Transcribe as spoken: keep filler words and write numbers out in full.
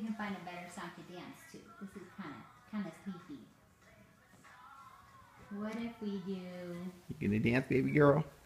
can find a better song to dance to. This is kind of kind of sleepy. What if we do? You gonna dance, baby girl?